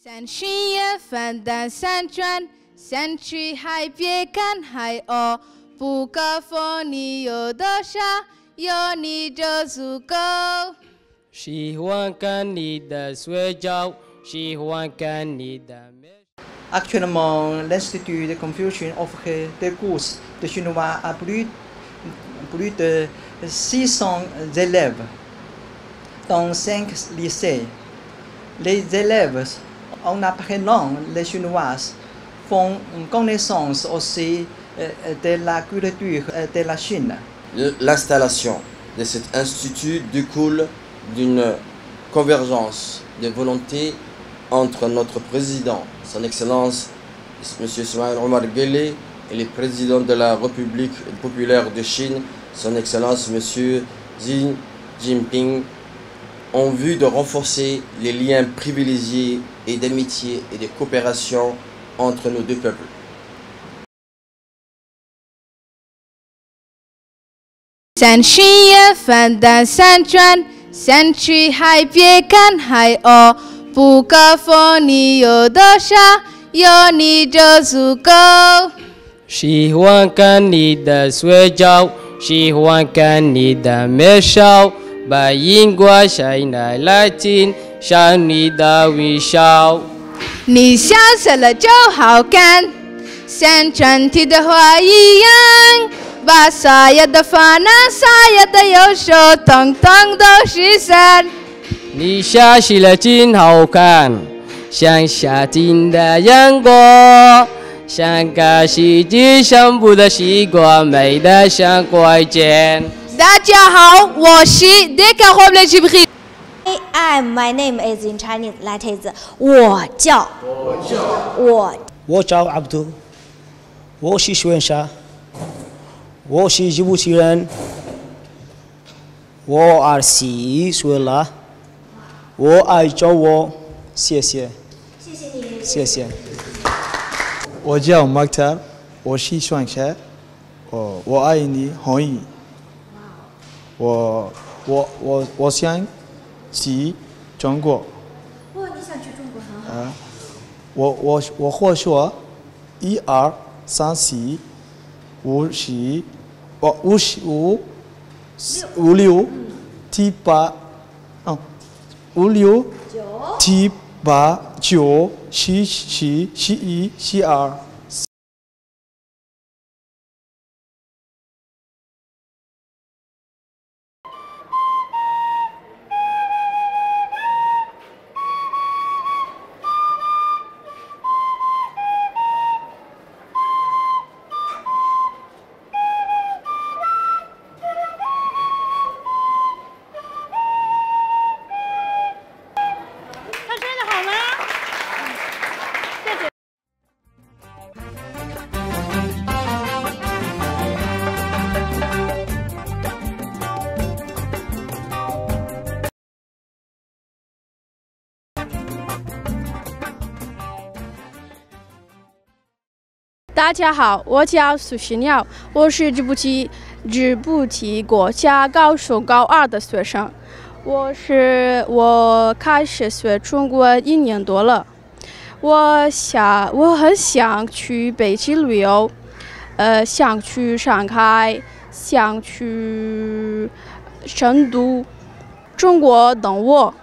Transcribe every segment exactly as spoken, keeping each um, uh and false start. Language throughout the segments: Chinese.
山寻也翻淡山川，山去海别看海鸥，不可否你有多少，有你就足够。 喜欢看你的睡觉，喜欢看你的美。 Actuellement, l'Institut de Confucius offre des cours de chinois à plus, plus de six cents élèves dans cinq lycées. Les élèves, en apprenant le chinois, font connaissance aussi de la culture de la Chine. L'installation de cet institut découle d'une convergence de volontés entre notre président, son Excellence M. Ismaïl Omar Guelleh, et le président de la République populaire de Chine, son Excellence M. Xi Jinping, en vue de renforcer les liens privilégiés et d'amitié et de coopération entre nos deux peuples. 山寻也翻淡山川，山去海别看海鸥，不可否你有多少，有你就足够。 喜欢看你的睡觉，喜欢看你的美笑，把荧光晒来来听，想你的微笑。 你笑死了就好看，像春天的花一样，把所有的烦恼、所有的忧愁，统统都驱散。 你笑起来真好看，像夏天的阳光，像个世界上不的西瓜，美得像怪剑。 大家好，我是 Decaroble Jibril。 I my name is in Chinese letters. 我叫我叫我我叫 Abdul， 我是徐文沙，我是吉布提人，我二十一岁了，我爱中国，谢谢， 谢谢你， 谢谢。 我叫 Maktar， 我是双车，我我爱你，欢迎。我我我我想去中国。 哇，你想去中国很好。 啊，我我我会说一二三四五十，我五十五五六七八，嗯，五六七八九十十十一十二。 大家好，我叫苏新鸟，我是吉布提吉布提国家高中高二的学生。我是我开始学中国一年多了，我想我很想去北京旅游，呃，想去上海，想去成都，中国等我。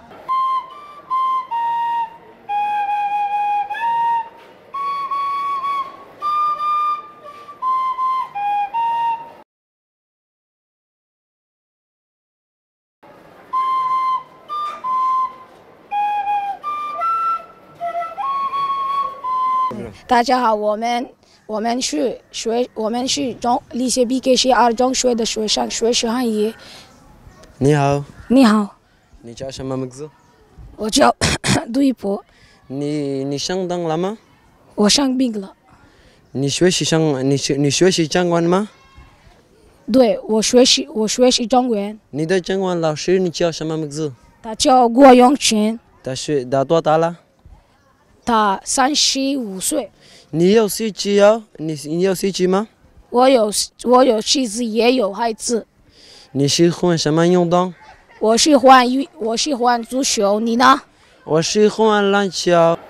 大家好，我们我们是学我们是中理学 B K C 二中学的学生，学习汉语。 你好。 你好。 你叫什么名字？ 我叫杜一博。 你你上当了吗？ 我生病了。 你学习上你学你学习中文吗？ 对，我学习我学习中文。 你的中文老师你叫什么名字？ 他叫郭永群。 他是他多大了？ 他三十五岁。 你有妻子啊？你你有妻子吗？ 我有我有妻子，也有孩子。 你喜欢什么运动？ 我喜欢我喜欢足球，你呢？ 我喜欢篮球。